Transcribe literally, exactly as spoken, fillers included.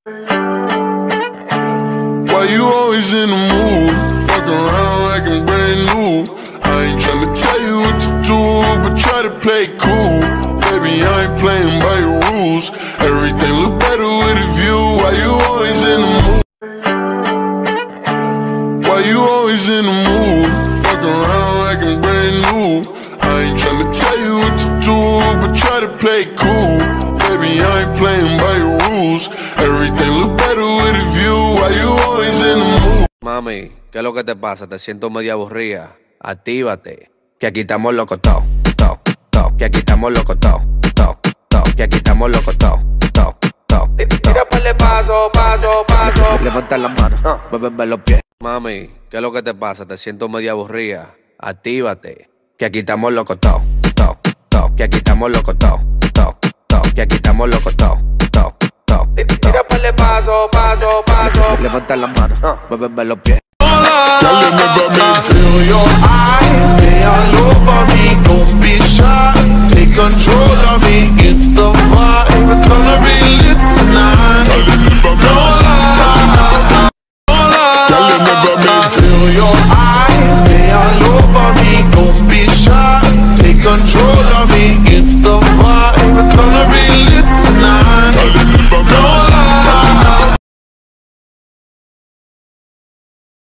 Why you always in the mood? Fuck around like I'm brand new. I ain't tryna tell you what to do, but try to play cool. Baby, I ain't playing by your rules. Everything look better with a view. Why you always in the mood? Why you always in the mood? Fuck around like I'm brand new. I ain't tryna tell you what to do, but try to play cool. Baby, I ain't playing by your rules. Everything look better with a view. Why you always in the mood? Mami, ¿qué es lo que te pasa? Te siento media aburrida. Actívate, que aquí estamos locos todos, todos, todos. Que aquí estamos locos todos, todos, todos. Que aquí estamos locos todos, todos, todos. Tira para el paso, paso, paso. Levanta las manos, muéveme los pies. Mami, ¿qué es lo que te pasa? Te siento media aburrida. Actívate, que aquí estamos locos todos, todos, todos. Que aquí estamos locos todos, todos, todos. Que aquí estamos locos todos, todos, todos. Tira para el paso, paso, paso. Levanta las manos, muéveme los pies. Girl, you never me feel your eyes, they are low.